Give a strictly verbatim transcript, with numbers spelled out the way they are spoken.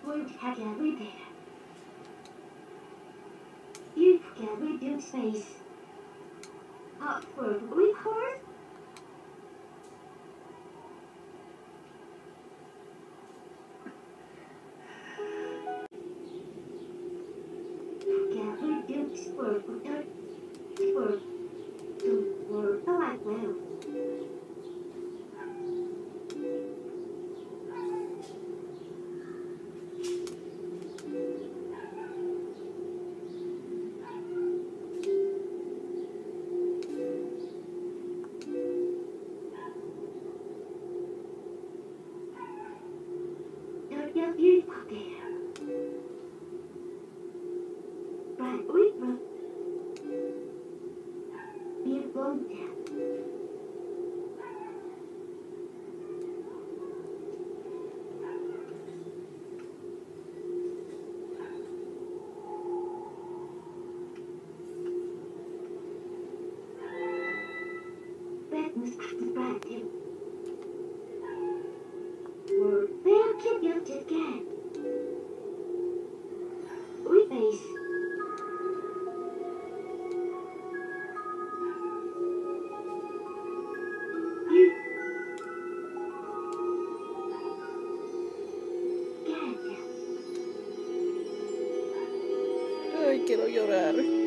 We have everything. You can reduce space. Upward with horse. Can reduce word word word to word like well. Don't get beautiful there. Right with word. Beautiful there. That must be right him. Word. Where can you just get? We face. You get. Ay, quiero llorar.